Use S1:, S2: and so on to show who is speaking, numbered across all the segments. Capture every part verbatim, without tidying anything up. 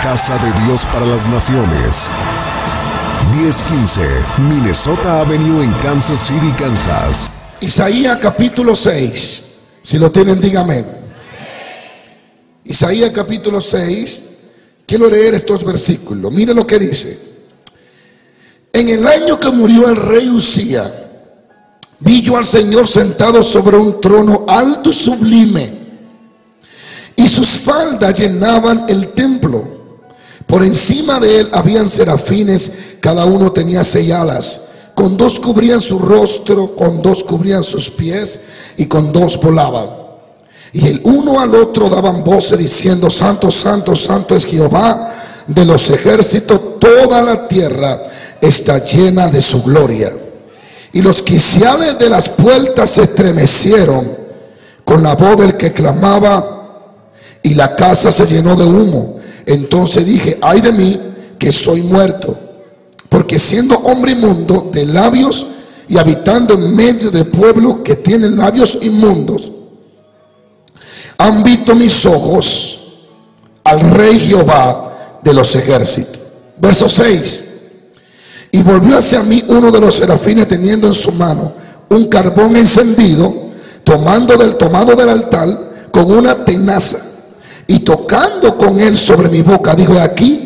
S1: Casa de Dios para las Naciones. diez quince Minnesota Avenue en Kansas City, Kansas.
S2: Isaías capítulo seis. Si lo tienen, dígame. Isaías capítulo seis. Quiero leer estos versículos. Mire lo que dice. En el año que murió el rey Usía, vi yo al Señor sentado sobre un trono alto y sublime, y sus faldas llenaban el templo. Por encima de él habían serafines, cada uno tenía seis alas. Con dos cubrían su rostro, con dos cubrían sus pies, y con dos volaban. Y el uno al otro daban voces diciendo: Santo, santo, santo es Jehová de los ejércitos, toda la tierra está llena de su gloria. Y los quiciales de las puertas se estremecieron con la voz del que clamaba, y la casa se llenó de humo. Entonces dije: ay de mí, que soy muerto, porque siendo hombre inmundo de labios y habitando en medio de pueblos que tienen labios inmundos, han visto mis ojos al Rey Jehová de los ejércitos. Verso seis. Y volvió hacia mí uno de los serafines teniendo en su mano un carbón encendido, tomando del tomado del altar con una tenaza, y tocando con él sobre mi boca, dijo: he aquí,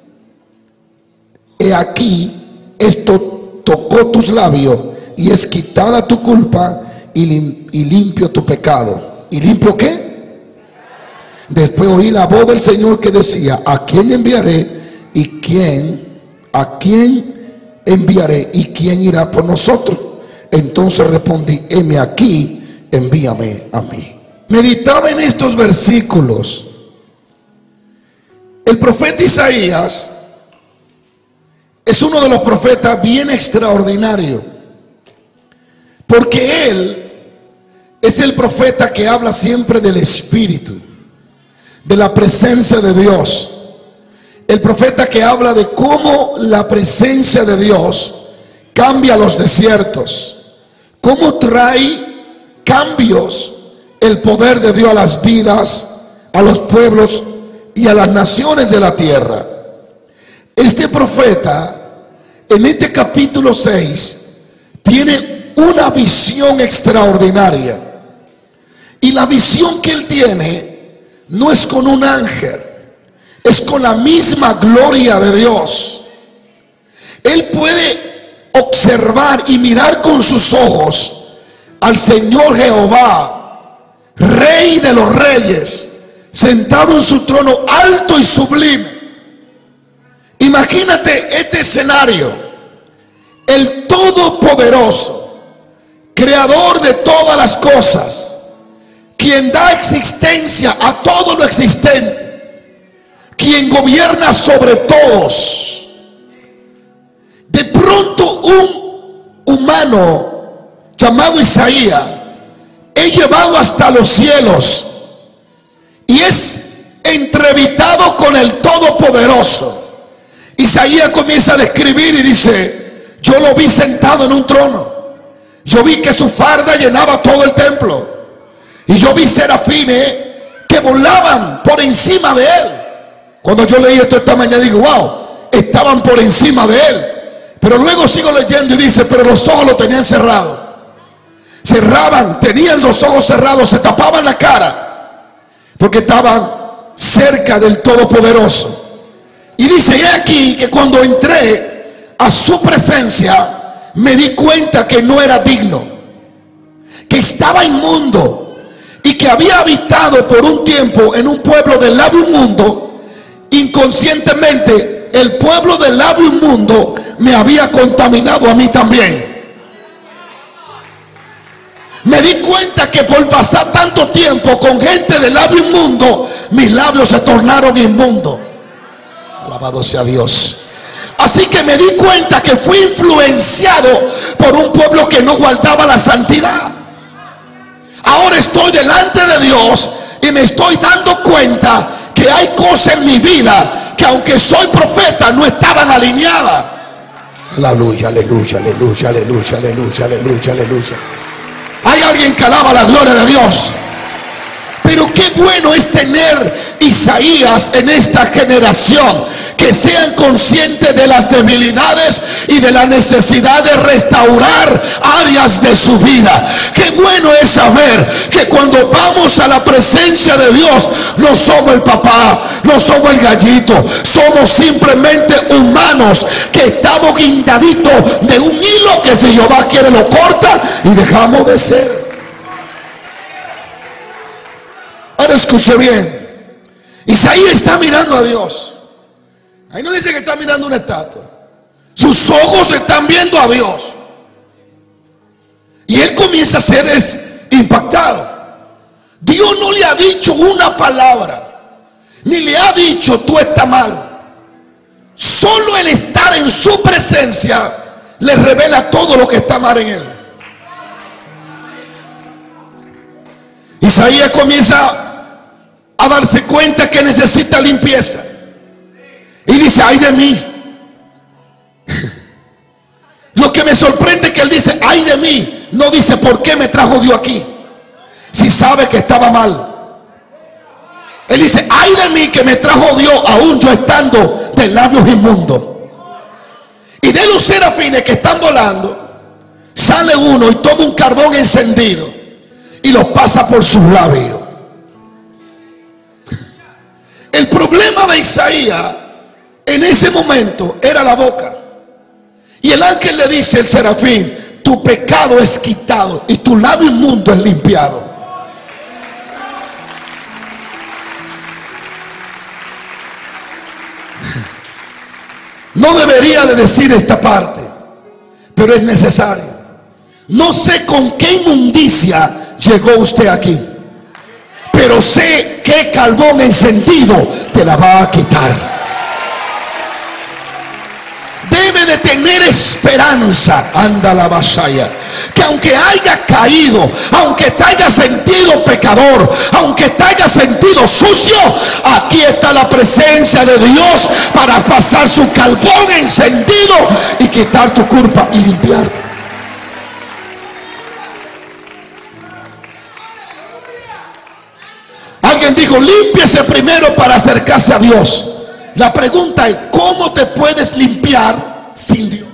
S2: he aquí, esto tocó tus labios, y es quitada tu culpa, y, lim, y limpio tu pecado. ¿Y limpio qué? Después oí la voz del Señor que decía: ¿a quién enviaré? ¿Y quién? ¿A quién enviaré? ¿Y quién irá por nosotros? Entonces respondí: heme aquí, envíame a mí. Meditaba en estos versículos. El profeta Isaías es uno de los profetas bien extraordinarios, porque él es el profeta que habla siempre del Espíritu, de la presencia de Dios. El profeta que habla de cómo la presencia de Dios cambia los desiertos, cómo trae cambios el poder de Dios a las vidas, a los pueblos y a las naciones de la tierra. Este profeta en este capítulo seis tiene una visión extraordinaria, y la visión que él tiene no es con un ángel, es con la misma gloria de Dios. Él puede observar y mirar con sus ojos al Señor Jehová, Rey de los reyes, sentado en su trono alto y sublime. Imagínate este escenario: el Todopoderoso, creador de todas las cosas, quien da existencia a todo lo existente, quien gobierna sobre todos. De pronto un humano llamado Isaías es llevado hasta los cielos y es entrevistado con el Todopoderoso. Isaías comienza a describir y dice: yo lo vi sentado en un trono, yo vi que su farda llenaba todo el templo, y yo vi serafines que volaban por encima de él. Cuando yo leí esto esta mañana, digo: wow, estaban por encima de él. Pero luego sigo leyendo y dice: pero los ojos lo tenían cerrados. Cerraban, tenían los ojos cerrados, se tapaban la cara, porque estaban cerca del Todopoderoso. Y dice: he aquí que cuando entré a su presencia, me di cuenta que no era digno, que estaba inmundo, y que había habitado por un tiempo en un pueblo del labio inmundo. Inconscientemente el pueblo del labio inmundo me había contaminado a mí también. Me di cuenta que por pasar tanto tiempo con gente del labio inmundo, mis labios se tornaron inmundos. Alabado sea Dios. Así que me di cuenta que fui influenciado por un pueblo que no guardaba la santidad. Ahora estoy delante de Dios y me estoy dando cuenta que hay cosas en mi vida que, aunque soy profeta, no estaban alineadas. Aleluya, aleluya, aleluya, aleluya, aleluya, aleluya, aleluya. Hay alguien que alaba la gloria de Dios. Pero qué bueno es tener Isaías en esta generación, que sean conscientes de las debilidades y de la necesidad de restaurar áreas de su vida. Qué bueno es saber que cuando vamos a la presencia de Dios, no somos el papá, no somos el gallito, somos simplemente humanos que estamos guindaditos de un hilo que si Jehová quiere lo corta y dejamos de ser. Ahora escuche bien, Isaías está mirando a Dios. Ahí no dice que está mirando una estatua. Sus ojos están viendo a Dios. Y él comienza a ser es, impactado. Dios no le ha dicho una palabra, ni le ha dicho tú estás mal. Solo el estar en su presencia le revela todo lo que está mal en él. Isaías comienza a darse cuenta que necesita limpieza y dice: ay de mí. Lo que me sorprende es que él dice: ay de mí. No dice: ¿por qué me trajo Dios aquí? Si sabe que estaba mal. Él dice: ay de mí que me trajo Dios, aún yo estando de labios inmundos. Y de los serafines que están volando, sale uno y toma un carbón encendido y lo pasa por sus labios. El problema de Isaías en ese momento era la boca. Y el ángel le dice al serafín: tu pecado es quitado y tu labio inmundo es limpiado. No debería de decir esta parte, pero es necesario. No sé con qué inmundicia llegó usted aquí, pero sé que carbón encendido te la va a quitar. Debe de tener esperanza, anda la vasalla, que aunque haya caído, aunque te haya sentido pecador, aunque te haya sentido sucio, aquí está la presencia de Dios para pasar su carbón encendido y quitar tu culpa y limpiarte. Alguien dijo: límpiese primero para acercarse a Dios. La pregunta es: ¿cómo te puedes limpiar sin Dios?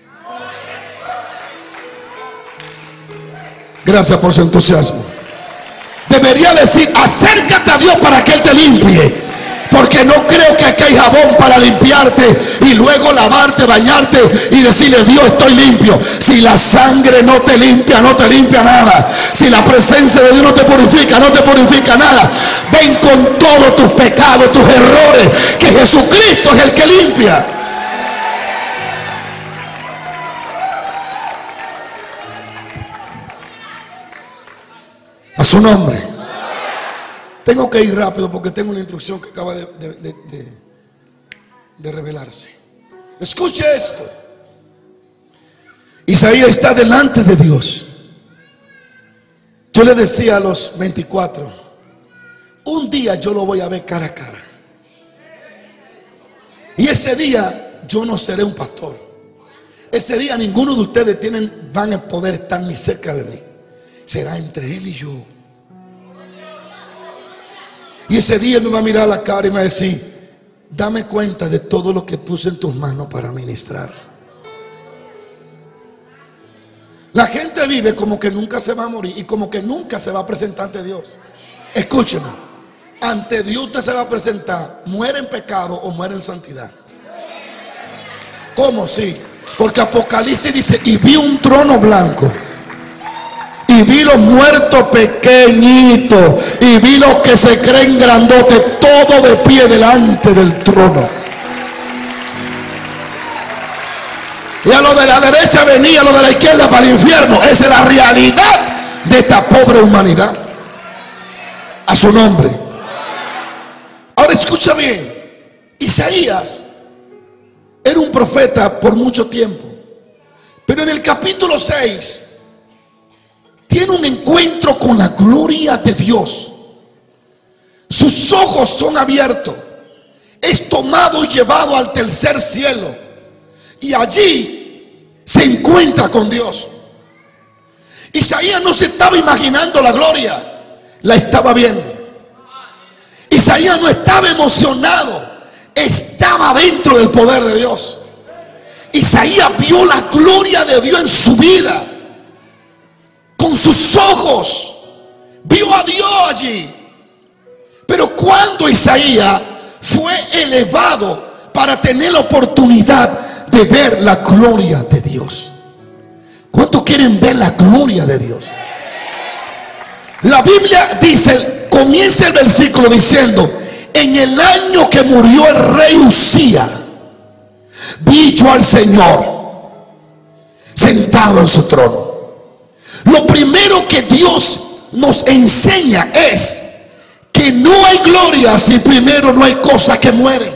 S2: Gracias por su entusiasmo. Debería decir: acércate a Dios para que Él te limpie. Porque no creo que aquí hay jabón para limpiarte y luego lavarte, bañarte y decirle: Dios, estoy limpio. Si la sangre no te limpia, no te limpia nada. Si la presencia de Dios no te purifica, no te purifica nada. Ven con todos tus pecados, tus errores, que Jesucristo es el que limpia. A su nombre. Tengo que ir rápido porque tengo una instrucción que acaba de, de, de, de, de revelarse. Escuche esto. Isaías está delante de Dios. Yo le decía a los veinticuatro: un día yo lo voy a ver cara a cara. Y ese día yo no seré un pastor. Ese día ninguno de ustedes tienen, van a poder estar ni cerca de mí. Será entre Él y yo. Y ese día me va a mirar a la cara y me va a decir: dame cuenta de todo lo que puse en tus manos para ministrar. La gente vive como que nunca se va a morir y como que nunca se va a presentar ante Dios. Escúcheme: ante Dios usted se va a presentar, muere en pecado o muere en santidad. ¿Cómo? Sí, porque Apocalipsis dice: y vi un trono blanco, y vi los muertos pequeñitos, y vi los que se creen grandotes, todo de pie delante del trono. Y a lo de la derecha venía, a lo de la izquierda para el infierno. Esa es la realidad de esta pobre humanidad. A su nombre. Ahora escucha bien. Isaías era un profeta por mucho tiempo, pero en el capítulo seis tiene un encuentro con la gloria de Dios. Sus ojos son abiertos. Es tomado y llevado al tercer cielo. Y allí se encuentra con Dios. Isaías no se estaba imaginando la gloria, la estaba viendo. Isaías no estaba emocionado, estaba dentro del poder de Dios. Isaías vio la gloria de Dios en su vida. Con sus ojos vio a Dios allí. Pero cuando Isaías fue elevado para tener la oportunidad de ver la gloria de Dios. ¿Cuántos quieren ver la gloria de Dios? La Biblia dice, comienza el versículo diciendo: en el año que murió el rey Uzía, vi yo al Señor sentado en su trono. Lo primero que Dios nos enseña es que no hay gloria si primero no hay cosas que mueren.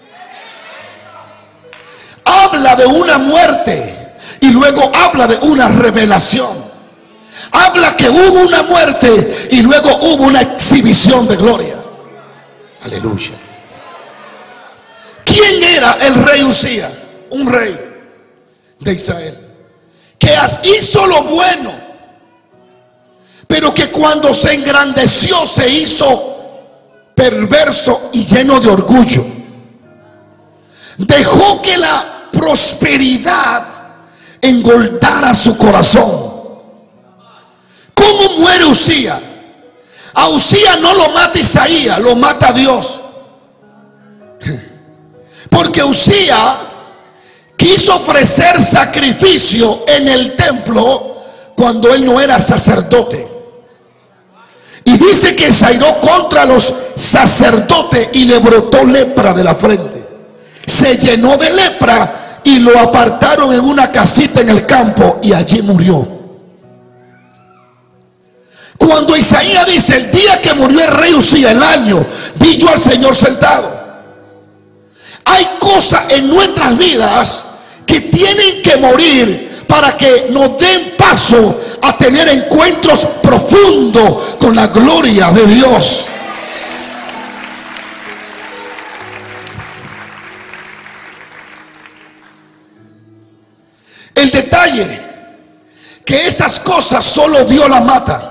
S2: Habla de una muerte y luego habla de una revelación. Habla que hubo una muerte y luego hubo una exhibición de gloria. Aleluya. ¿Quién era el rey Uzía? Un rey de Israel que hizo lo bueno, pero que cuando se engrandeció se hizo perverso y lleno de orgullo. Dejó que la prosperidad engordara su corazón. ¿Cómo muere Uzía? A Uzía no lo mata Isaías, lo mata Dios. Porque Uzía quiso ofrecer sacrificio en el templo cuando él no era sacerdote. Y dice que se airó contra los sacerdotes y le brotó lepra de la frente. Se llenó de lepra y lo apartaron en una casita en el campo y allí murió. Cuando Isaías dice: el día que murió el rey Uzía, el año, vi yo al Señor sentado. Hay cosas en nuestras vidas que tienen que morir para que nos den paso a tener encuentros profundos con la gloria de Dios. El detalle que esas cosas solo Dios las mata.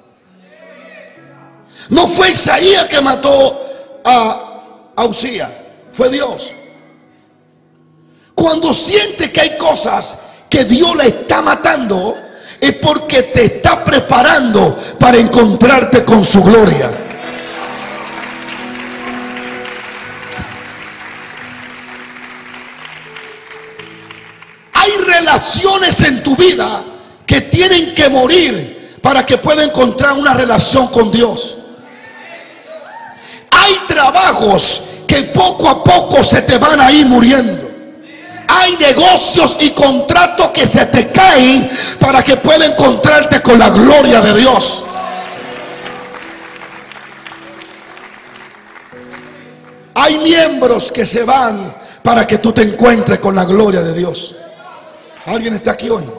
S2: No fue Isaías que mató a, a Uzía, fue Dios. Cuando sientes que hay cosas que Dios le está matando, es porque te está preparando para encontrarte con su gloria. Hay relaciones en tu vida que tienen que morir para que pueda encontrar una relación con Dios. Hay trabajos que poco a poco se te van a ir muriendo. Hay negocios y contratos que se te caen para que pueda encontrarte con la gloria de Dios. Hay miembros que se van para que tú te encuentres con la gloria de Dios. ¿Alguien está aquí hoy?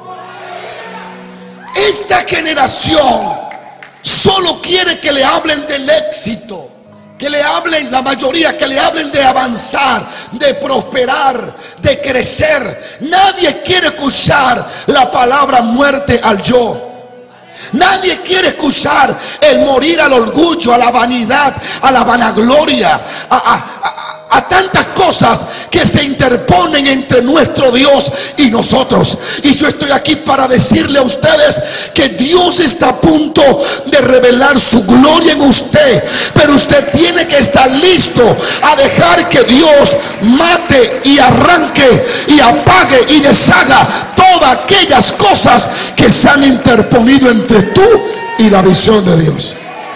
S2: Esta generación solo quiere que le hablen del éxito, que le hablen, la mayoría, que le hablen de avanzar, de prosperar, de crecer. Nadie quiere escuchar la palabra muerte al yo. Nadie quiere escuchar el morir al orgullo, a la vanidad, a la vanagloria, a, a, a, a tantas cosas que se interponen entre nuestro Dios y nosotros. Y yo estoy aquí para decirle a ustedes que Dios está a punto de revelar su gloria en usted, pero usted tiene que estar listo a dejar que Dios mate y arranque y apague y deshaga todas aquellas cosas que se han interponido entre tú y la visión de Dios.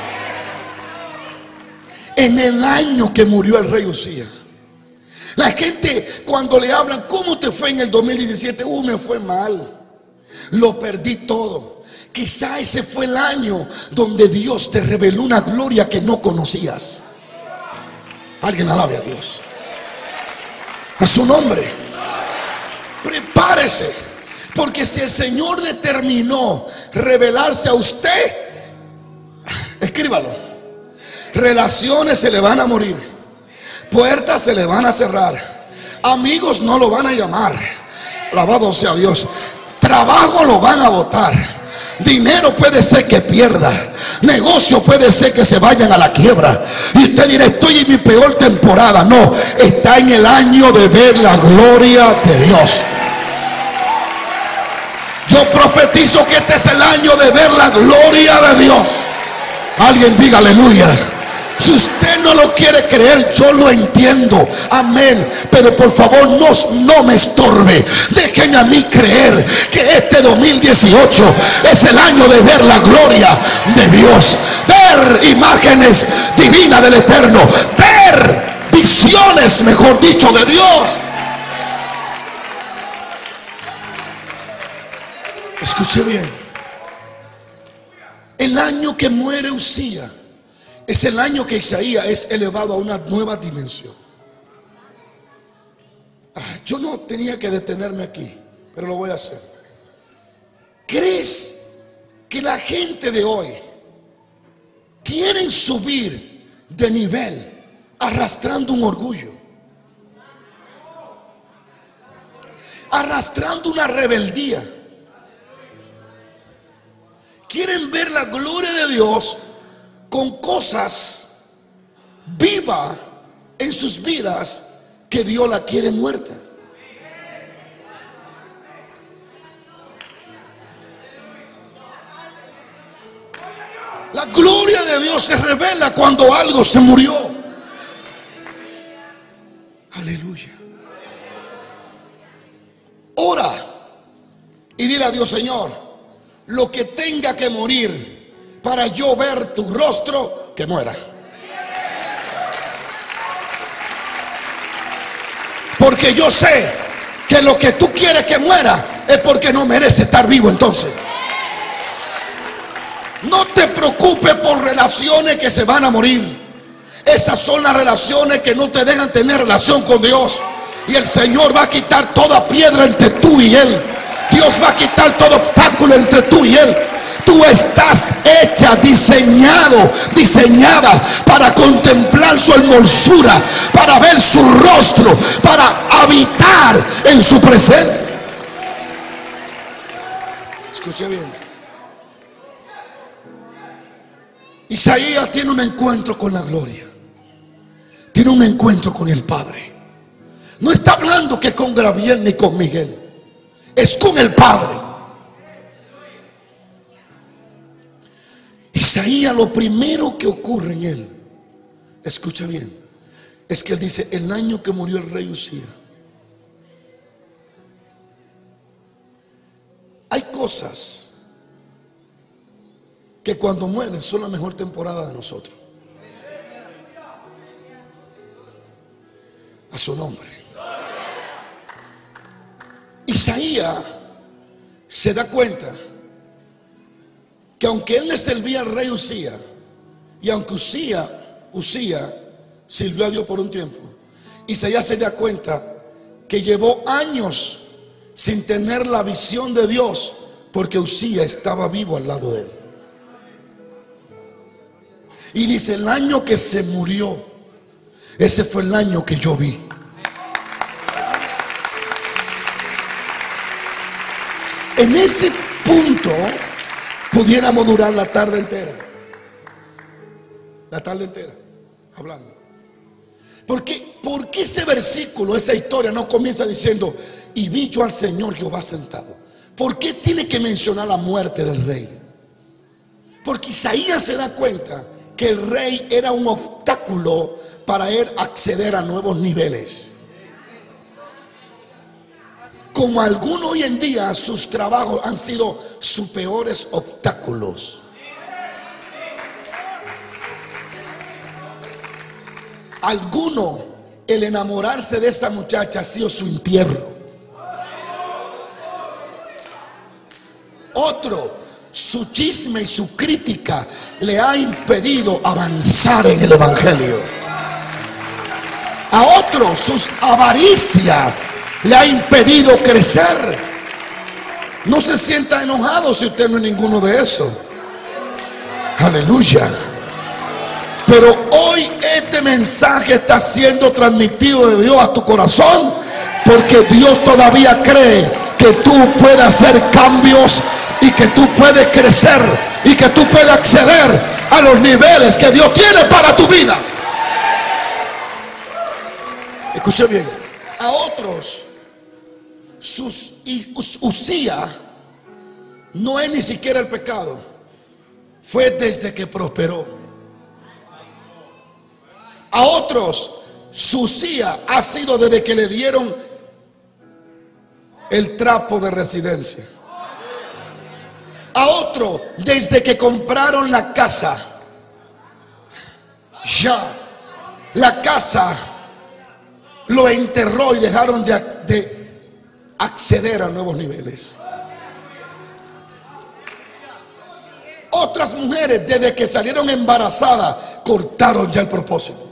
S2: En el año que murió el rey Uzía, la gente cuando le hablan: ¿cómo te fue en el dos mil diecisiete? Uh, me fue mal, lo perdí todo. Quizá ese fue el año donde Dios te reveló una gloria que no conocías. Alguien alabe a Dios, a su nombre. Prepárese, porque si el Señor determinó revelarse a usted, escríbalo. Relaciones se le van a morir, puertas se le van a cerrar, amigos no lo van a llamar, alabado sea Dios. Trabajo lo van a botar, dinero puede ser que pierda, Negocio puede ser que se vayan a la quiebra y usted dirá, estoy en mi peor temporada. No, está en el año de ver la gloria de Dios. Yo profetizo que este es el año de ver la gloria de Dios. Alguien diga aleluya. Si usted no lo quiere creer, yo lo entiendo, amén, pero por favor no, no me estorbe. Déjenme a mí creer que este dos mil dieciocho es el año de ver la gloria de Dios, ver imágenes divinas del Eterno, ver visiones, mejor dicho, de Dios. Escuche bien, el año que muere Usía es el año que Isaías es elevado a una nueva dimensión. Ah, yo no tenía que detenerme aquí, pero lo voy a hacer. ¿Crees que la gente de hoy quieren subir de nivel arrastrando un orgullo, arrastrando una rebeldía? Quieren ver la gloria de Dios con cosas vivas en sus vidas que Dios la quiere muerta. La gloria de Dios se revela cuando algo se murió. Aleluya. Ora y dile a Dios, Señor, lo que tenga que morir para yo ver tu rostro, que muera. Porque yo sé que lo que tú quieres que muera es porque no merece estar vivo. Entonces no te preocupes por relaciones que se van a morir. Esas son las relaciones que no te dejan tener relación con Dios. Y el Señor va a quitar toda piedra entre tú y Él. Dios va a quitar todo obstáculo entre tú y Él. Tú estás hecha, diseñado, diseñada para contemplar su hermosura, para ver su rostro, para habitar en su presencia. Escuche bien. Isaías tiene un encuentro con la gloria. Tiene un encuentro con el Padre. No está hablando que con Gabriel ni con Miguel. Es con el Padre. Isaías, lo primero que ocurre en él, escucha bien, es que él dice, el año que murió el rey Usía. Hay cosas que cuando mueren son la mejor temporada de nosotros. A su nombre. Isaías se da cuenta que aunque él le servía al rey Usía, y aunque Usía, Usía sirvió a Dios por un tiempo, Isaías se da cuenta que llevó años sin tener la visión de Dios, porque Usía estaba vivo al lado de él. Y dice, el año que se murió, ese fue el año que yo vi. En ese punto pudiéramos durar la tarde entera. La tarde entera hablando. Porque, ¿por qué ese versículo, esa historia no comienza diciendo, y vi yo al Señor Jehová sentado? ¿Por qué tiene que mencionar la muerte del rey? Porque Isaías se da cuenta que el rey era un obstáculo para él acceder a nuevos niveles. Como algunos hoy en día, sus trabajos han sido sus peores obstáculos. Alguno, el enamorarse de esta muchacha ha sido su entierro. Otro, su chisme y su crítica le ha impedido avanzar en el evangelio. A otro, sus avaricias le ha impedido crecer. No se sienta enojado si usted no es ninguno de esos. Aleluya. Pero hoy este mensaje está siendo transmitido de Dios a tu corazón, porque Dios todavía cree que tú puedes hacer cambios y que tú puedes crecer y que tú puedes acceder a los niveles que Dios tiene para tu vida. Escuche bien. A otros, sus, Usía no es ni siquiera el pecado, fue desde que prosperó. A otros, su Usía ha sido desde que le dieron el trapo de residencia. A otro, desde que compraron la casa. Ya la casa lo enterró y dejaron de, de acceder a nuevos niveles. Otras mujeres, desde que salieron embarazadas, cortaron ya el propósito.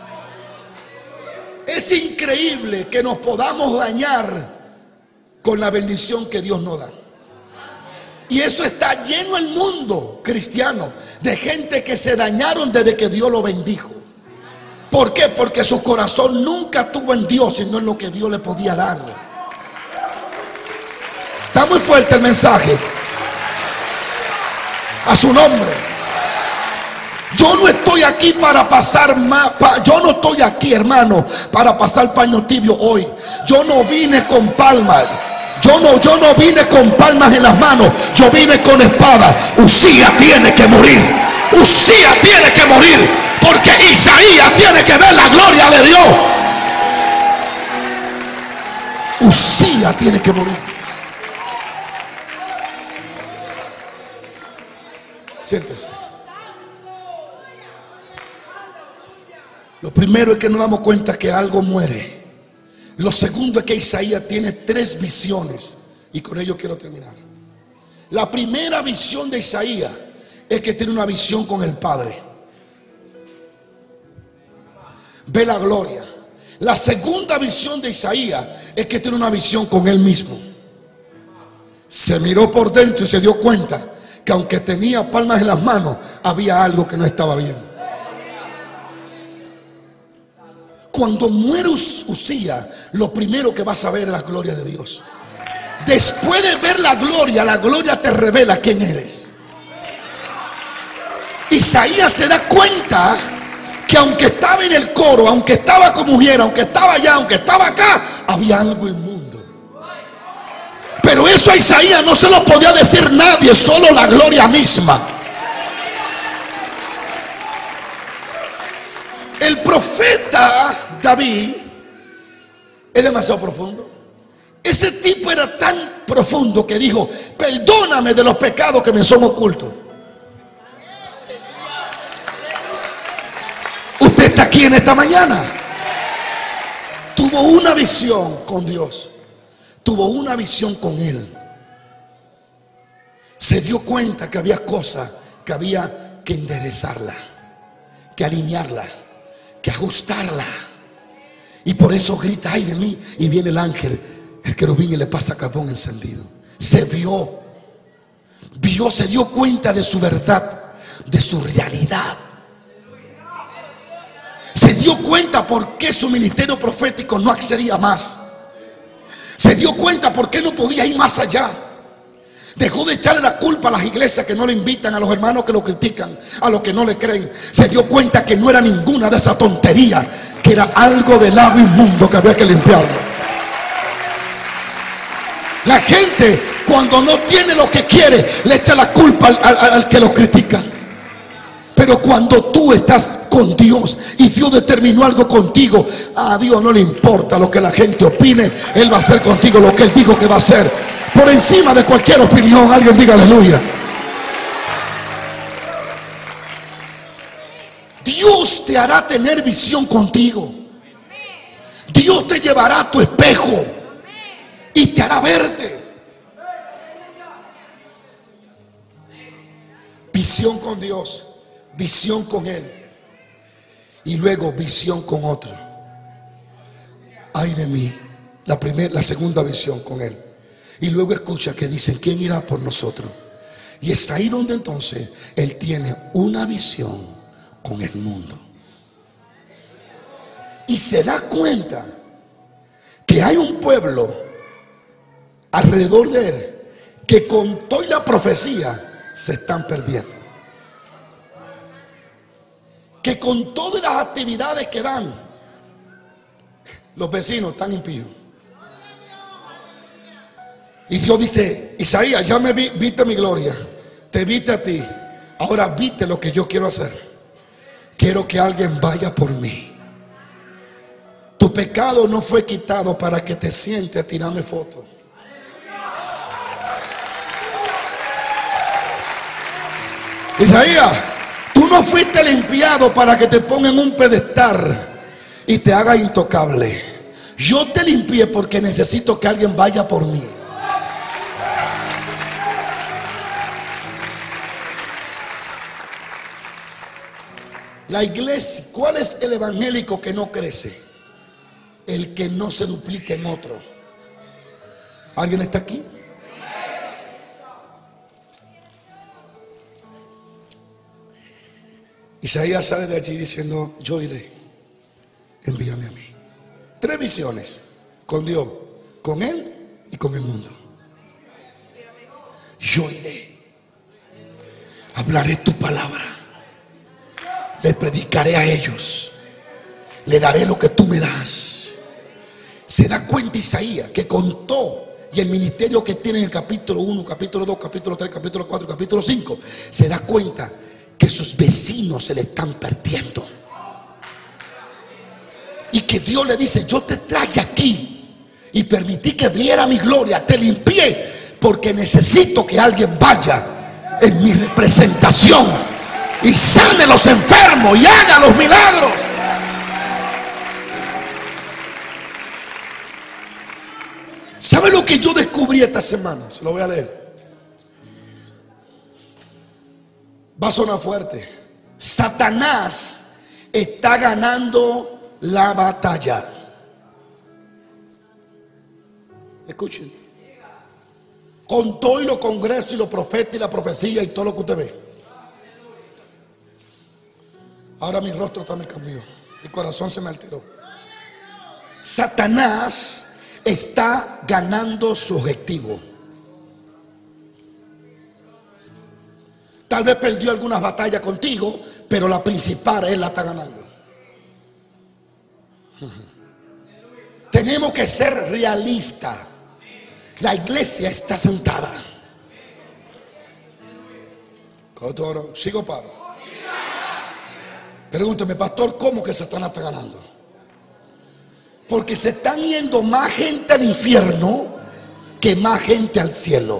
S2: Es increíble que nos podamos dañar con la bendición que Dios nos da. Y eso está lleno el mundo cristiano de gente que se dañaron desde que Dios lo bendijo. ¿Por qué? Porque su corazón nunca estuvo en Dios, sino en lo que Dios le podía dar. Está muy fuerte el mensaje. A su nombre. Yo no estoy aquí para pasar más, pa, yo no estoy aquí, hermano, para pasar paño tibio hoy. Yo no vine con palmas. Yo no, yo no vine con palmas en las manos. Yo vine con espada. Usía tiene que morir. Usía tiene que morir. Porque Isaías tiene que ver la gloria de Dios. Usía tiene que morir. Siéntese. Lo primero es que nos damos cuenta que algo muere. Lo segundo es que Isaías tiene tres visiones. Y con ello quiero terminar. La primera visión de Isaías es que tiene una visión con el Padre. Ve la gloria. La segunda visión de Isaías es que tiene una visión con él mismo. Se miró por dentro y se dio cuenta que aunque tenía palmas en las manos, había algo que no estaba bien. Cuando muere Usía, lo primero que vas a ver es la gloria de Dios. Después de ver la gloria, la gloria te revela quién eres. Isaías se da cuenta que aunque estaba en el coro, aunque estaba con mujer, aunque estaba allá, aunque estaba acá, había algo inmundo. Pero eso a Isaías no se lo podía decir nadie, solo la gloria misma. El profeta David es demasiado profundo. Ese tipo era tan profundo que dijo: perdóname de los pecados que me son ocultos. Usted está aquí en esta mañana. Tuvo una visión con Dios. Tuvo una visión con Él. Se dio cuenta que había cosas que había que enderezarla, que alinearla, que ajustarla. Y por eso grita: ay de mí. Y viene el ángel, el querubín, y le pasa carbón encendido. Se vio, vio, se dio cuenta de su verdad, de su realidad. Se dio cuenta por qué su ministerio profético no accedía más. Se dio cuenta por qué no podía ir más allá. Dejó de echarle la culpa a las iglesias que no le invitan, a los hermanos que lo critican, a los que no le creen. Se dio cuenta que no era ninguna de esas tonterías, que era algo del lado inmundo que había que limpiarlo. La gente, cuando no tiene lo que quiere, le echa la culpa al, al, al que lo critica. Pero cuando tú estás con Dios y Dios determinó algo contigo, a Dios no le importa lo que la gente opine. Él va a hacer contigo lo que Él dijo que va a hacer, por encima de cualquier opinión. Alguien diga aleluya. Dios te hará tener visión contigo. Dios te llevará a tu espejo y te hará verte. Visión con Dios, visión con Él, y luego visión con otro. Ay de mí. La primera, la segunda visión con Él. Y luego escucha que dicen: ¿quién irá por nosotros? Y es ahí donde entonces Él tiene una visión con el mundo. Y se da cuenta que hay un pueblo alrededor de Él que con toda la profecía se están perdiendo. que con todas las actividades que dan, los vecinos están impíos. Y Dios dice: Isaías, ya me vi, viste mi gloria, te viste a ti, ahora viste lo que yo quiero hacer. Quiero que alguien vaya por mí. Tu pecado no fue quitado para que te sientes a tirarme fotos. Isaías, tú no fuiste limpiado para que te pongan un pedestal y te haga intocable. Yo te limpié porque necesito que alguien vaya por mí. La iglesia, ¿cuál es el evangélico que no crece? El que no se duplica en otro. ¿Alguien está aquí? Isaías sale de allí diciendo: yo iré, envíame a mí. Tres visiones con Dios, con Él y con el mundo. Yo iré, hablaré tu palabra, le predicaré a ellos, le daré lo que tú me das. Se da cuenta Isaías que contó, y el ministerio que tiene en el capítulo uno, capítulo dos, capítulo tres, capítulo cuatro, capítulo cinco, se da cuenta que sus vecinos se le están perdiendo. Y que Dios le dice: yo te traje aquí y permití que viera mi gloria, te limpié porque necesito que alguien vaya en mi representación y sane los enfermos y haga los milagros. ¿Sabe lo que yo descubrí esta semana? Se lo voy a leer. Va a sonar fuerte. Satanás está ganando la batalla. Escuchen. Con todo y los congresos y los profetas y la profecía y todo lo que usted ve. Ahora mi rostro está me cambió. Mi corazón se me alteró. Satanás está ganando su objetivo. Tal vez perdió algunas batallas contigo, pero la principal él la está ganando. Tenemos que ser realistas. La iglesia está sentada. Sigo paro. Pregúnteme, pastor, ¿cómo que Satanás está ganando? Porque se están yendo más gente al infierno que más gente al cielo.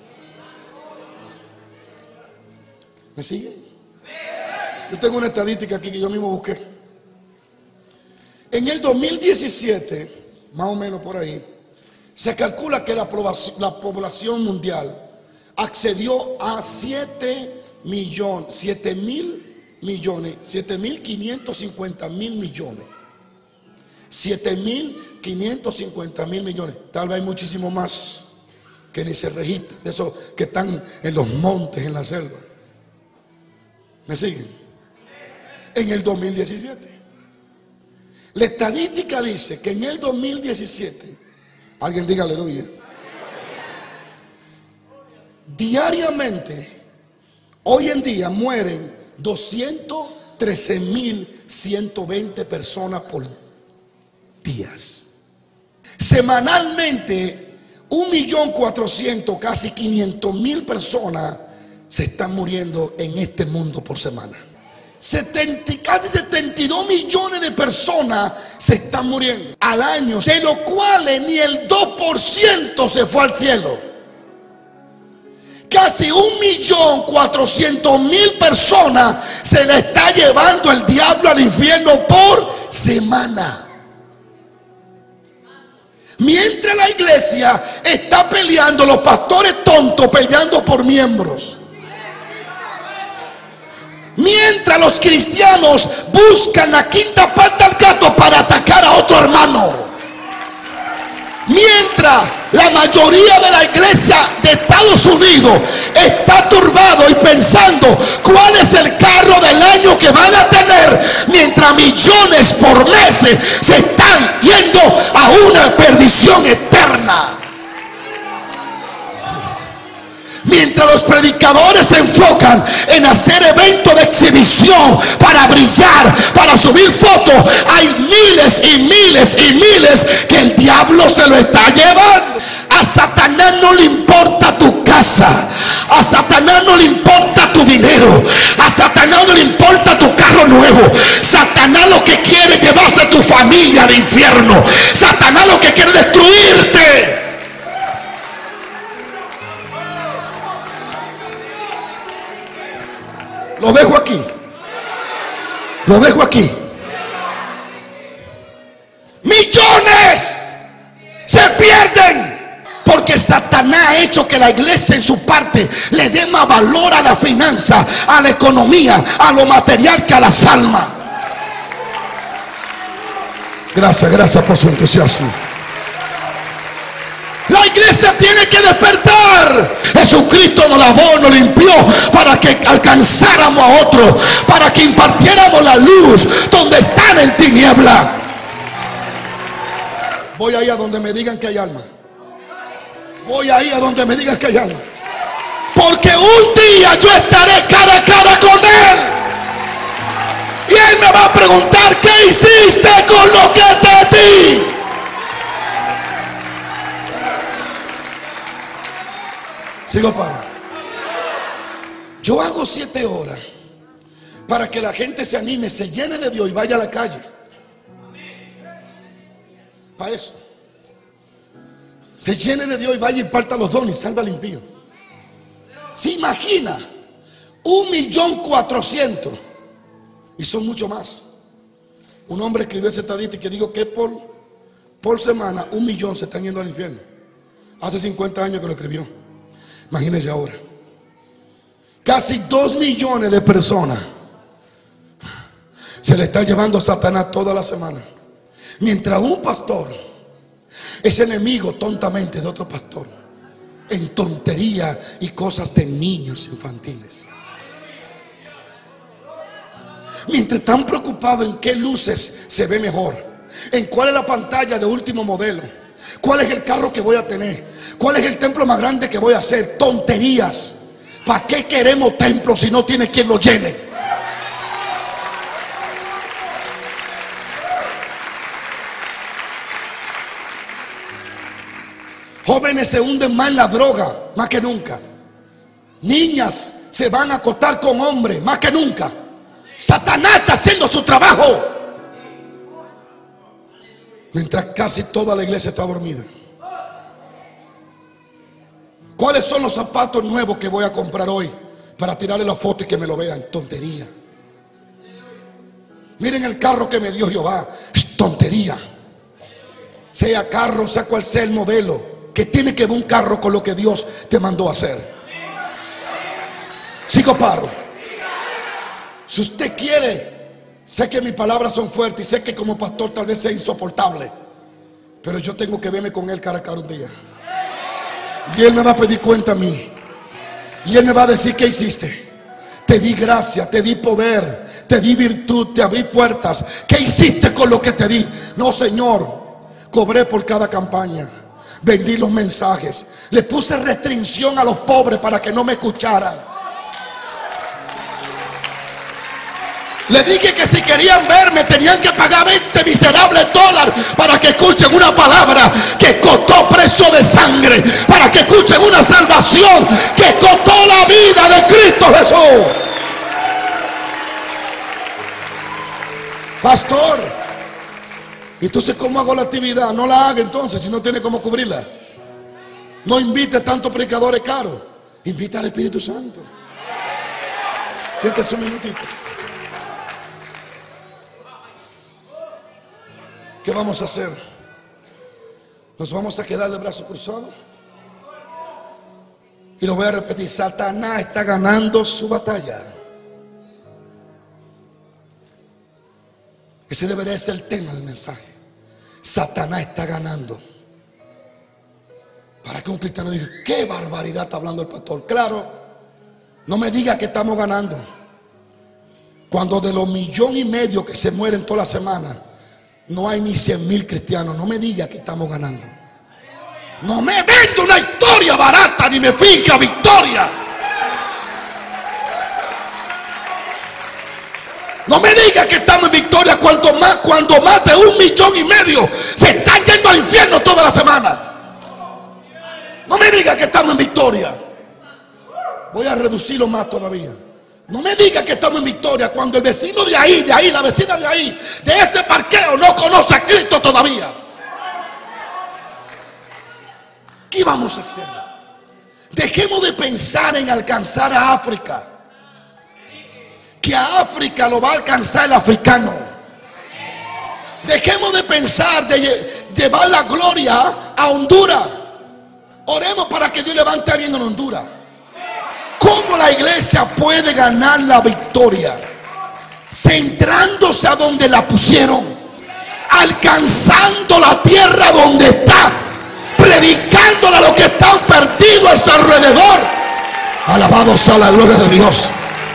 S2: ¿Me sigue? Yo tengo una estadística aquí que yo mismo busqué. En el dos mil diecisiete, más o menos por ahí, se calcula que la población, la población mundial accedió a siete millones, siete mil millones, siete mil quinientos cincuenta mil millones. siete mil quinientos cincuenta mil millones. Tal vez hay muchísimo más que ni se registran, de esos que están en los montes, en la selva. ¿Me siguen? En el dos mil diecisiete. La estadística dice que en el dos mil diecisiete, alguien diga aleluya, diariamente, hoy en día mueren doscientos trece mil ciento veinte personas por días. Semanalmente, un millón cuatrocientos, casi quinientos mil personas se están muriendo en este mundo por semana. setenta, casi setenta y dos millones de personas se están muriendo al año, de los cuales ni el dos por ciento se fue al cielo. Casi un millón cuatrocientos mil personas se le está llevando el diablo al infierno por semana. Mientras la iglesia está peleando, los pastores tontos peleando por miembros. Mientras los cristianos buscan la quinta pata al gato para atacar a otro hermano. Mientras la mayoría de la iglesia de Estados Unidos está turbado y pensando cuál es el carro del año que van a tener, mientras millones por meses se están yendo a una perdición eterna. Mientras los predicadores predicadores se enfocan en hacer eventos de exhibición para brillar, para subir fotos. Hay miles y miles y miles que el diablo se lo está llevando. A Satanás no le importa tu casa, a Satanás no le importa tu dinero, a Satanás no le importa tu carro nuevo. Satanás lo que quiere es llevarse a tu familia al infierno. Satanás lo que quiere es destruirte. Lo dejo aquí. Lo dejo aquí. Millones se pierden porque Satanás ha hecho que la iglesia en su parte le dé más valor a la finanza, a la economía, a lo material que a las almas. Gracias, gracias por su entusiasmo. La iglesia tiene que despertar. Jesucristo nos lavó, nos limpió para que alcanzáramos a otros, para que impartiéramos la luz donde están en tiniebla. Voy ahí a donde me digan que hay alma. Voy ahí a donde me digan que hay alma. Porque un día yo estaré cara a cara con Él. Y Él me va a preguntar: ¿qué hiciste con lo que te di? Sigo para. Yo hago siete horas para que la gente se anime, se llene de Dios y vaya a la calle. Para eso. Se llene de Dios y vaya y parta los dones y salva al impío. Se imagina un millón cuatrocientos. Y son mucho más. Un hombre escribió esa estadística que digo que por, por semana un millón se están yendo al infierno. Hace cincuenta años que lo escribió. Imagínense ahora. Casi dos millones de personas se le está llevando a Satanás toda la semana. Mientras un pastor es enemigo tontamente de otro pastor en tontería y cosas de niños infantiles. Mientras están preocupados en qué luces se ve mejor, en cuál es la pantalla de último modelo, cuál es el carro que voy a tener, cuál es el templo más grande que voy a hacer. Tonterías. ¿Para qué queremos templos si no tiene quien lo llene? Jóvenes se hunden más en la droga, más que nunca. Niñas se van a acostar con hombres, más que nunca. Satanás está haciendo su trabajo mientras casi toda la iglesia está dormida. ¿Cuáles son los zapatos nuevos que voy a comprar hoy para tirarle la foto y que me lo vean? Tontería. Miren el carro que me dio Jehová. Tontería. Sea carro, sea cual sea el modelo, que tiene que ver un carro con lo que Dios te mandó a hacer. Sigo paro. Si usted quiere, sé que mis palabras son fuertes y sé que como pastor tal vez sea insoportable, pero yo tengo que verme con Él cara a cara un día. Y Él me va a pedir cuenta a mí. Y Él me va a decir: ¿qué hiciste? Te di gracia, te di poder, te di virtud, te abrí puertas. ¿Qué hiciste con lo que te di? No, Señor, cobré por cada campaña, vendí los mensajes, le puse restricción a los pobres para que no me escucharan. Le dije que si querían verme tenían que pagar veinte miserables dólares para que escuchen una palabra que costó precio de sangre, para que escuchen una salvación que costó la vida de Cristo Jesús. Pastor, entonces ¿cómo hago la actividad? No la haga entonces si no tiene cómo cubrirla. No invite tantos predicadores caros, invita al Espíritu Santo. Siéntese un minutito. ¿Qué vamos a hacer? ¿Nos vamos a quedar de brazos cruzados? Y lo voy a repetir: Satanás está ganando su batalla. Ese debería ser el tema del mensaje. Satanás está ganando. Para que un cristiano diga: qué barbaridad está hablando el pastor. Claro, no me diga que estamos ganando, cuando de los millón y medio que se mueren toda la semana no hay ni cien mil cristianos. No me diga que estamos ganando. No me venda una historia barata ni me finja victoria. No me diga que estamos en victoria cuanto más, cuando más de un millón y medio se están yendo al infierno toda la semana. No me diga que estamos en victoria. Voy a reducirlo más todavía. No me diga que estamos en victoria cuando el vecino de ahí, de ahí, la vecina de ahí, de ese parqueo no conoce a Cristo todavía. ¿Qué vamos a hacer? Dejemos de pensar en alcanzar a África, que a África lo va a alcanzar el africano. Dejemos de pensar de llevar la gloria a Honduras. Oremos para que Dios levante a alguien en Honduras. ¿Cómo la iglesia puede ganar la victoria? Centrándose a donde la pusieron, alcanzando la tierra donde está, predicándole a los que están perdidos a su alrededor. Alabado sea la gloria de Dios.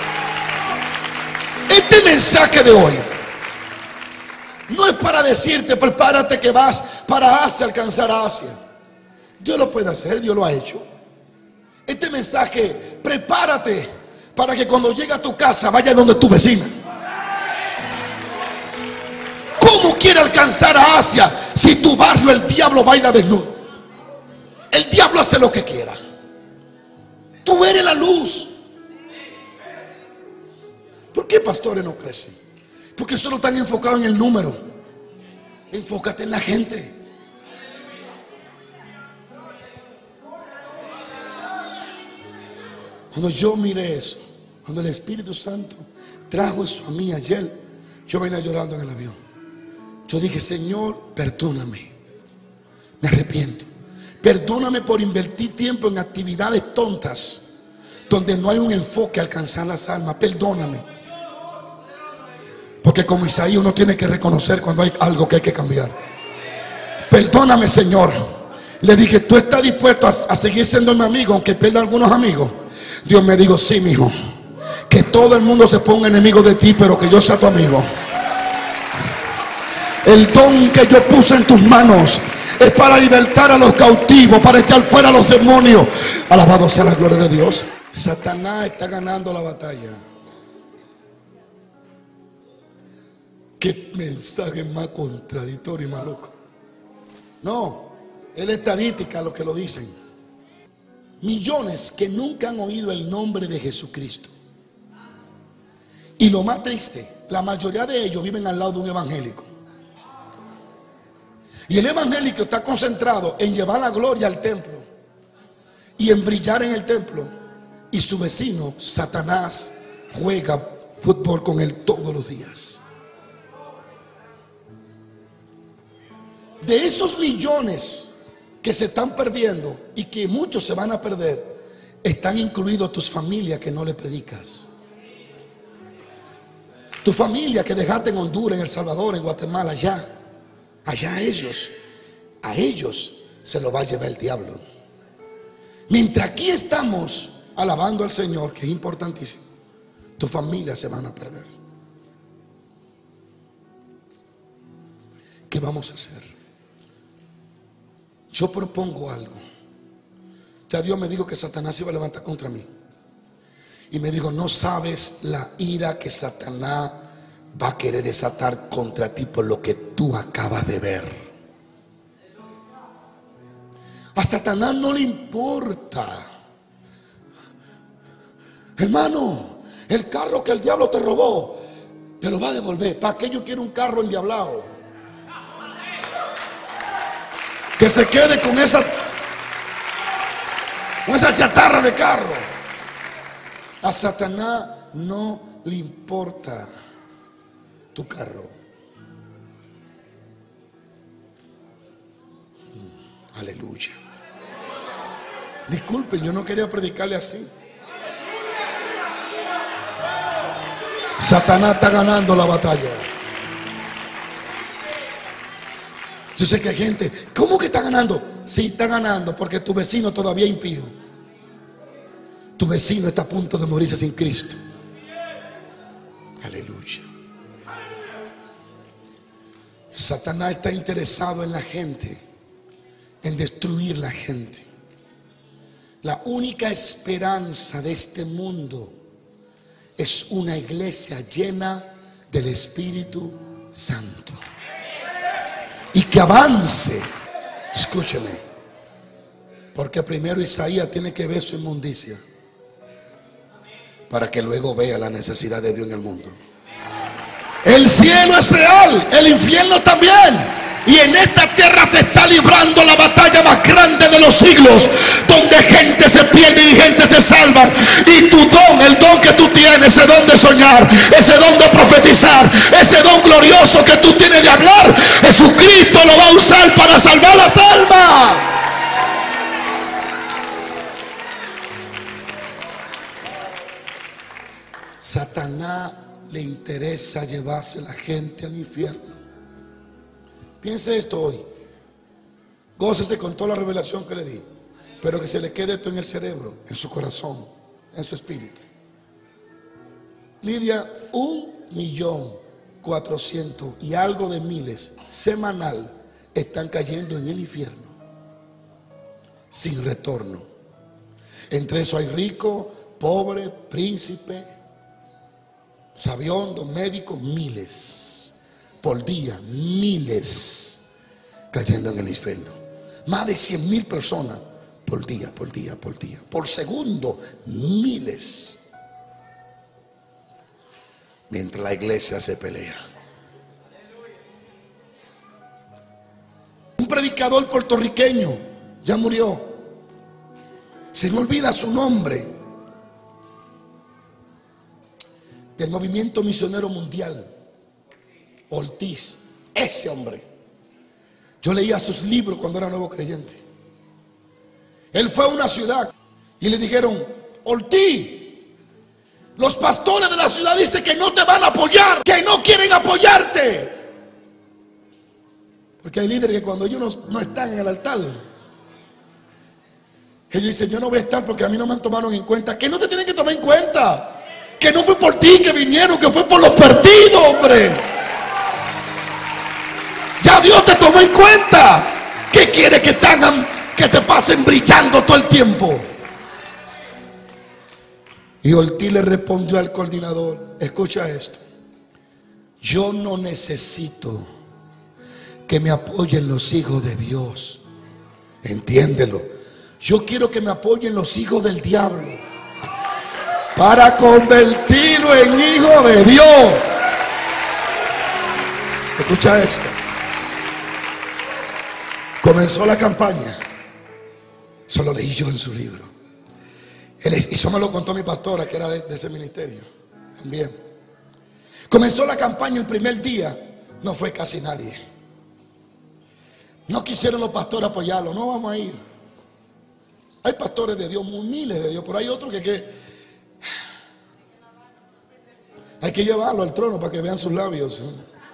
S2: Este mensaje de hoy no es para decirte prepárate que vas para Asia, alcanzar a Asia. Dios lo puede hacer, Dios lo ha hecho. Este mensaje, prepárate para que cuando llegue a tu casa vaya donde tu vecina. ¿Cómo quiere alcanzar a Asia si tu barrio el diablo baila desnudo? El diablo hace lo que quiera. Tú eres la luz. ¿Por qué pastores no crecen? Porque solo están enfocados en el número. Enfócate en la gente. Cuando yo miré eso, cuando el Espíritu Santo trajo eso a mí ayer, yo venía llorando en el avión. Yo dije, Señor, perdóname, me arrepiento. Perdóname por invertir tiempo en actividades tontas donde no hay un enfoque a alcanzar las almas. Perdóname. Porque como Isaías uno tiene que reconocer cuando hay algo que hay que cambiar. Perdóname, Señor. Le dije, ¿tú estás dispuesto a, a seguir siendo mi amigo aunque pierda algunos amigos? Dios me dijo, sí, mi hijo. Que todo el mundo se ponga enemigo de ti, pero que yo sea tu amigo. El don que yo puse en tus manos es para libertar a los cautivos, para echar fuera a los demonios. Alabado sea la gloria de Dios. Satanás está ganando la batalla. Qué mensaje más contradictorio y más loco. No, es la estadística lo que lo dicen. Millones que nunca han oído el nombre de Jesucristo. Y lo más triste, la mayoría de ellos viven al lado de un evangélico. Y el evangélico está concentrado en llevar la gloria al templo y en brillar en el templo. Y su vecino, Satanás, juega fútbol con él todos los días. De esos millones que se están perdiendo y que muchos se van a perder, están incluidos tus familias que no le predicas. Tu familia que dejaste en Honduras, en El Salvador, en Guatemala, allá. Allá a ellos, a ellos se lo va a llevar el diablo. Mientras aquí estamos alabando al Señor, que es importantísimo, tu familia se van a perder. ¿Qué vamos a hacer? Yo propongo algo. Ya Dios me dijo que Satanás se iba a levantar contra mí. Y me dijo, no sabes la ira que Satanás va a querer desatar contra ti por lo que tú acabas de ver. A Satanás no le importa. Hermano, el carro que el diablo te robó, te lo va a devolver. ¿Para qué yo quiero un carro endiablado? Que se quede con esa con esa chatarra de carro. A Satanás no le importa tu carro. Aleluya. Disculpen, yo no quería predicarle así. Satanás está ganando la batalla. Yo sé que hay gente, ¿cómo que está ganando? Sí, está ganando porque tu vecino todavía es impío. Tu vecino está a punto de morirse sin Cristo. Aleluya. Satanás está interesado en la gente, en destruir la gente. La única esperanza de este mundo es una iglesia llena del Espíritu Santo y que avance. Escúcheme, porque primero Isaías tiene que ver su inmundicia para que luego vea la necesidad de Dios en el mundo. El cielo es real, el infierno también. Y en esta tierra se está librando la batalla más grande de los siglos, donde gente se pierde y gente se salva. Y tu don, el don que tú tienes, ese don de soñar, ese don de profetizar, ese don glorioso que tú tienes de hablar, Jesucristo lo va a usar para salvar las almas. Satanás le interesa llevarse a la gente al infierno. Piense esto hoy. Gócese con toda la revelación que le di, pero que se le quede esto en el cerebro, en su corazón, en su espíritu. Lidia, un millón cuatrocientos y algo de miles semanal están cayendo en el infierno sin retorno. Entre eso hay rico, pobre, príncipe, sabiondo, médico, miles por día, miles cayendo en el infierno. Más de cien mil personas por día, por día, por día. Por segundo, miles. Mientras la iglesia se pelea. Un predicador puertorriqueño ya murió. Se me olvida su nombre. Del movimiento misionero mundial. Ortiz, ese hombre. Yo leía sus libros cuando era nuevo creyente. Él fue a una ciudad y le dijeron: Ortiz, los pastores de la ciudad dicen que no te van a apoyar, que no quieren apoyarte. Porque hay líderes que cuando ellos no, no están en el altar, ellos dicen: yo no voy a estar porque a mí no me tomaron en cuenta. Que no te tienen que tomar en cuenta, que no fue por ti que vinieron, que fue por los perdidos, hombre. Ya Dios te tomó en cuenta. ¿Qué quiere que te hagan, que te pasen brillando todo el tiempo? Y Ortiz le respondió al coordinador: escucha esto, yo no necesito que me apoyen los hijos de Dios, entiéndelo. Yo quiero que me apoyen los hijos del diablo para convertirlo en hijo de Dios. Escucha esto. Comenzó la campaña. Eso lo leí yo en su libro. Él, y eso me lo contó mi pastora, que era de, de ese ministerio también. Comenzó la campaña el primer día. No fue casi nadie. No quisieron los pastores apoyarlo. No vamos a ir. Hay pastores de Dios, miles de Dios, pero hay otros que, que hay que llevarlo al trono para que vean sus labios.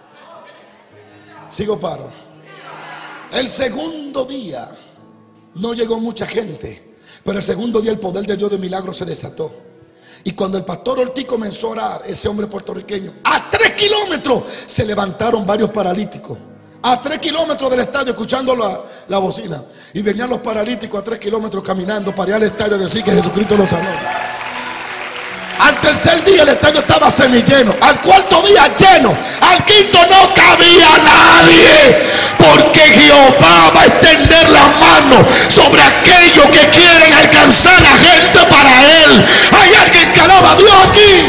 S2: Sigo paro. El segundo día no llegó mucha gente, pero el segundo día el poder de Dios de milagro se desató. Y cuando el pastor Ortiz comenzó a orar, ese hombre puertorriqueño, a tres kilómetros se levantaron varios paralíticos. A tres kilómetros del estadio, escuchando la, la bocina. Y venían los paralíticos a tres kilómetros caminando para ir al estadio a decir que Jesucristo los sanó. Al tercer día el estadio estaba semilleno. Al cuarto día lleno. Al quinto no cabía nadie. Porque Jehová va a extender la mano sobre aquellos que quieren alcanzar a gente para Él. Hay alguien que alaba a Dios aquí.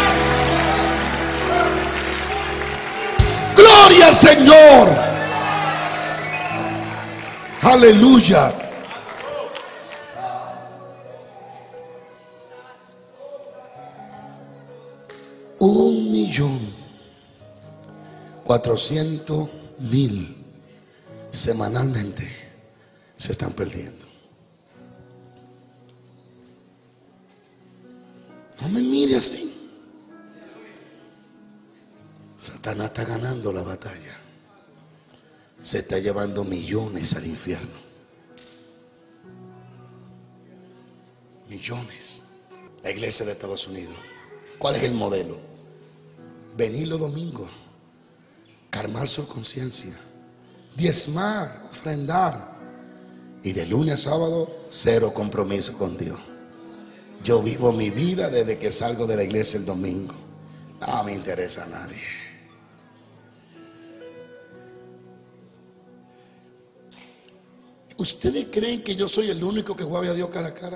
S2: Gloria al Señor. Aleluya. Un millón cuatrocientos mil semanalmente se están perdiendo. No me mire así. Satanás está ganando la batalla. Se está llevando millones al infierno. Millones. La iglesia de Estados Unidos, ¿cuál es el modelo? Venir los domingos, calmar su conciencia, diezmar, ofrendar, y de lunes a sábado cero compromiso con Dios. Yo vivo mi vida desde que salgo de la iglesia el domingo. No me interesa a nadie. ¿Ustedes creen que yo soy el único que voy a ver a Dios cara a cara?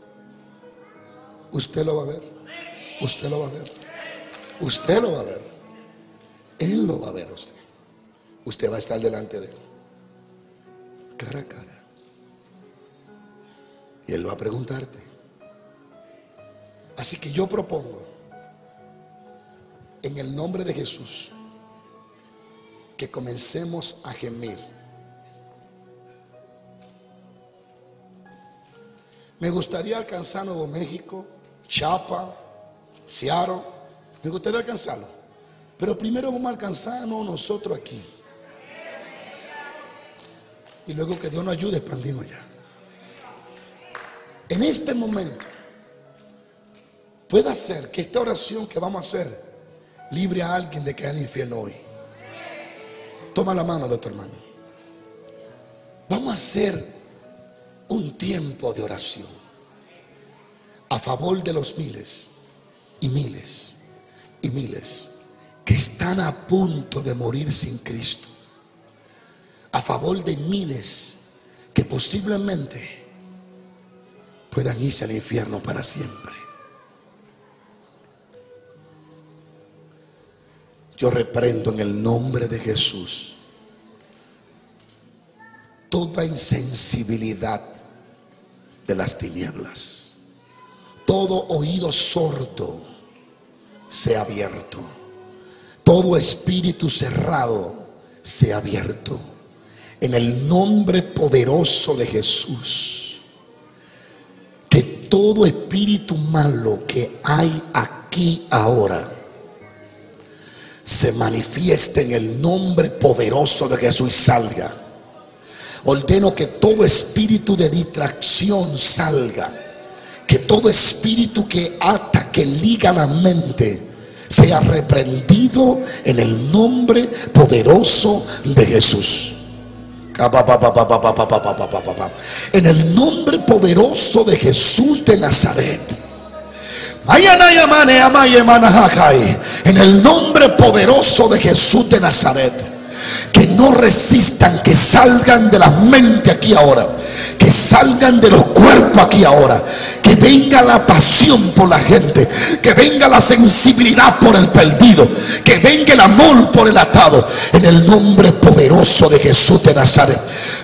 S2: Usted lo va a ver. Usted lo va a ver. Usted lo va a ver. Él lo va a ver a usted. Usted va a estar delante de Él, cara a cara. Y Él va a preguntarte. Así que yo propongo, en el nombre de Jesús, que comencemos a gemir. Me gustaría alcanzar Nuevo México, Chiapas, Seattle. Me gustaría alcanzarlo. Pero primero vamos a alcanzarnos nosotros aquí. Y luego que Dios nos ayude a expandirnos allá. En este momento, puede ser que esta oración que vamos a hacer libre a alguien de caer al infierno hoy. Toma la mano de tu hermano. Vamos a hacer un tiempo de oración a favor de los miles y miles y miles que están a punto de morir sin Cristo, a favor de miles que posiblemente puedan irse al infierno para siempre. Yo reprendo en el nombre de Jesús toda insensibilidad de las tinieblas. Todo oído sordo sea abierto. Todo espíritu cerrado sea abierto. En el nombre poderoso de Jesús. Que todo espíritu malo que hay aquí ahora se manifieste en el nombre poderoso de Jesús y salga. Ordeno que todo espíritu de distracción salga. Que todo espíritu que ata, que liga la mente, sea reprendido en el nombre poderoso de Jesús. En el nombre poderoso de Jesús de Nazaret. En el nombre poderoso de Jesús de Nazaret. Que no resistan, que salgan de la mente aquí ahora, que salgan de los cuerpos aquí ahora, que venga la pasión por la gente, que venga la sensibilidad por el perdido, que venga el amor por el atado, en el nombre poderoso de Jesús de Nazaret.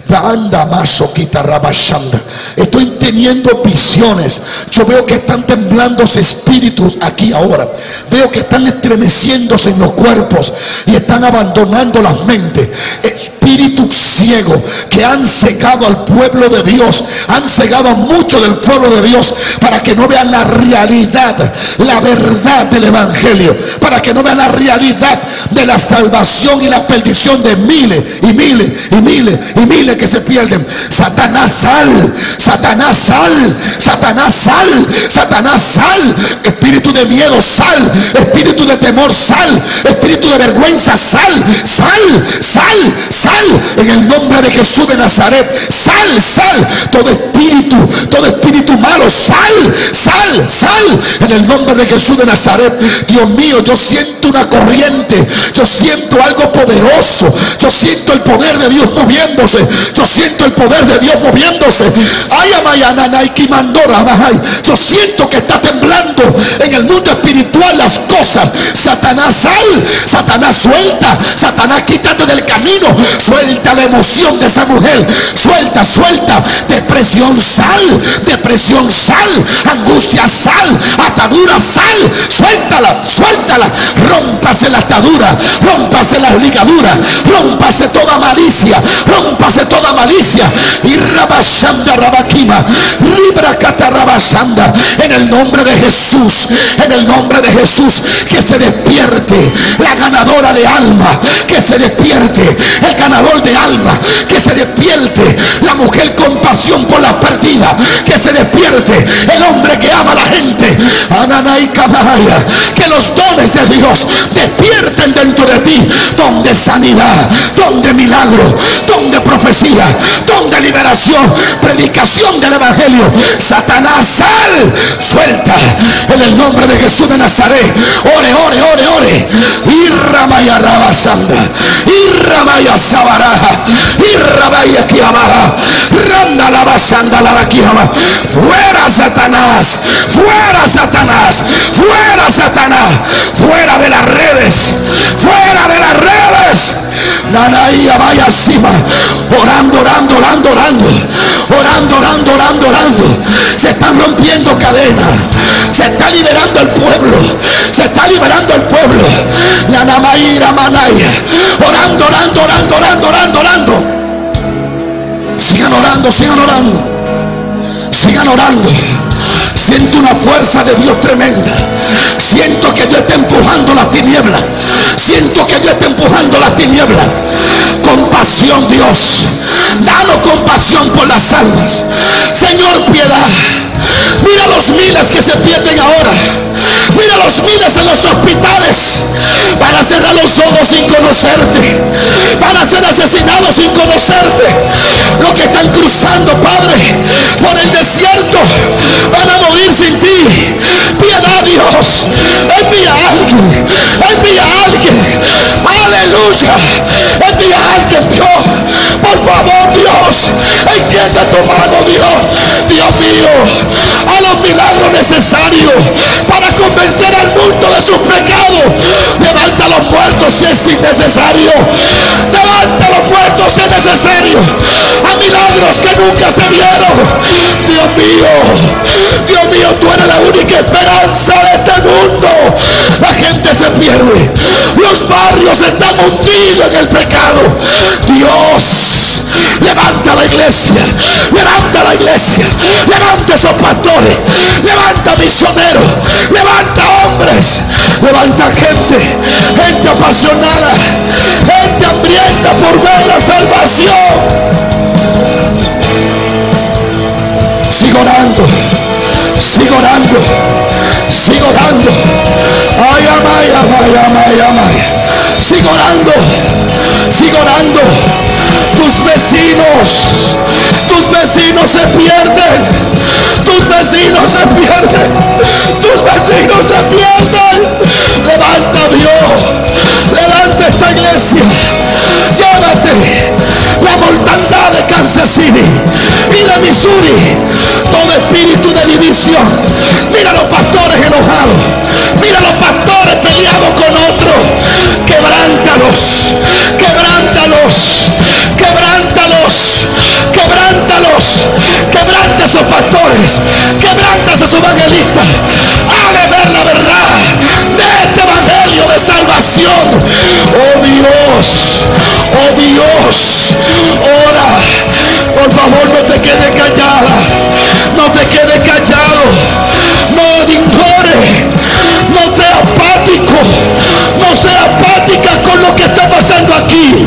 S2: Estoy teniendo visiones. Yo veo que están temblando espíritus aquí ahora. Veo que están estremeciéndose en los cuerpos y están abandonando las mentes. Espíritus ciegos que han cegado al pueblo de Dios, han cegado a muchos del pueblo de Dios para que no vean la realidad, la verdad del evangelio, para que no vean la realidad de la salvación y la perdición de miles y miles y miles y miles que se pierden. Satanás, sal, Satanás, sal, Satanás, sal, Satanás, sal. Espíritu de miedo, sal. Espíritu de temor, sal. Espíritu de vergüenza, sal, sal, sal, sal. En el nombre de Jesús de Nazaret, sal, sal. Todo espíritu, todo espíritu malo, sal, sal, sal. En el nombre de Jesús de Nazaret. Dios mío, yo siento una corriente, yo siento algo poderoso, yo siento el poder de Dios moviéndose, yo siento el poder de Dios moviéndose. Ay, yo siento que está temblando en el mundo espiritual las cosas. Satanás, sal, Satanás, suelta, Satanás, quítate del camino, suelta la emoción de esa mujer, suelta, suelta. Depresión, sal, depresión, sal, angustia, sal, atadura, sal, suéltala, suéltala. Rómpase la atadura, rómpase las ligaduras, rómpase toda malicia, rómpase toda malicia. Y rabashanda rabakima, ribrakata rabashanda. En el nombre de Jesús, en el nombre de Jesús, que se despierte la ganadora de alma, que se despierte el ganador de alma, que se despierte la mujer con pasión por la perdida, que se despierte el hombre que ama a la gente. Ananay Kabaya, que los dones de Dios despierten dentro de ti, don de sanidad, don de milagro, don de profecía, don de liberación, predicación del evangelio. Satanás, sal, suelta en el nombre de Jesús de Nazaret. Ore, ore, ore, ore. Irramaya rabasanda, irramaya sabaraja, irramaya kiamaja. Fuera Satanás, fuera Satanás, fuera Satanás, fuera de las redes, fuera de las redes. Nanaía vaya encima, orando, orando, orando, orando, orando, orando, orando, orando. Se están rompiendo cadenas, se está liberando el pueblo, se está liberando el pueblo. Nanamaira manaya, orando, orando, orando, orando, orando, orando. Sigan orando, sigan orando, sigan orando. Siento una fuerza de Dios tremenda. Siento que Dios está empujando las tinieblas. Siento que Dios está empujando las tinieblas. Compasión, Dios. Danos compasión por las almas. Señor, piedad. Mira los miles que se pierden ahora. Mira los miles en los hospitales. Van a cerrar los ojos sin conocerte. Van a ser asesinados sin conocerte. Los que están cruzando, Padre, por el desierto, van a morir sin ti. Piedad, Dios. Envía a alguien. Envía a alguien. Aleluya. Envía a alguien, Dios. Por favor, Dios. Extiende tu mano, Dios. Dios mío. A los milagros necesarios para convencer al mundo de sus pecados. Levanta a los muertos si es innecesario. Levanta a los muertos si es necesario. A milagros que nunca se vieron. Dios mío, Dios mío, tú eres la única esperanza de este mundo. La gente se pierde. Los barrios están hundidos en el pecado. Dios, levanta la iglesia. Levanta la iglesia. Levanta esos pastores. Levanta misioneros. Levanta hombres. Levanta gente. Gente apasionada. Gente hambrienta por ver la salvación. Sigo orando, sigo orando, sigo orando. Ay, amay, amay, amay, amay. Sigo orando, sigo orando. Tus vecinos, tus vecinos se pierden. Tus vecinos se pierden. Tus vecinos se pierden. Levanta, Dios. Levanta esta iglesia. Llévate la mortandad de Kansas City y de Missouri. Todo espíritu de división. Mira los pastores enojados. Mira los pastores peleados con otros. Quebrántalos. Quebrántalos. Quebrántalos. Quebrántalos. Quebranta a esos pastores. Quebranta a esos evangelistas. Haga ver la verdad de este evangelio de salvación. Oh Dios. Oh Dios. Ora. Por favor, no te quedes callada. No te quedes callado. No ignore. No te apático. No sea apática con lo que está pasando aquí.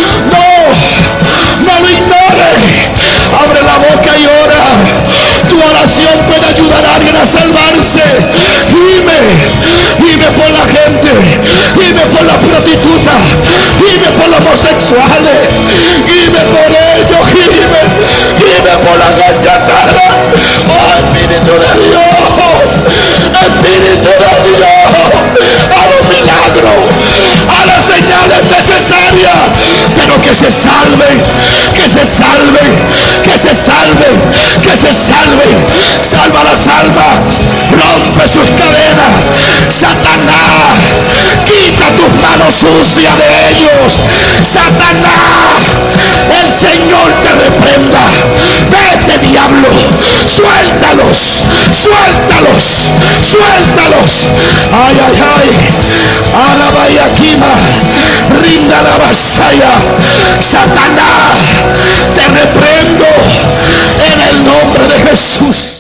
S2: No. No lo ignore. Abre la boca y ora. Tu oración puede ayudar a alguien a salvarse. Gime. Gime por la gente. Gime por las prostitutas. Gime por los homosexuales. Gime por ellos. Gime. Gime por la gachatada. Oh, Espíritu de Dios. Espíritu de Dios. A los milagros. A las señales necesarias. Pero que se salven. Que se salven. Que se salven. Que se salven. Salva las almas. Rompe sus cadenas. Satanás, quita tus manos sucias de ellos. Satanás, el Señor te reprenda. Vete, diablo. Suéltalos. Suéltalos. Suéltalos. Ay, ay, ay. Arabayakima. Rinda la vasalla. Satanás, te reprendo en el nombre de Jesús.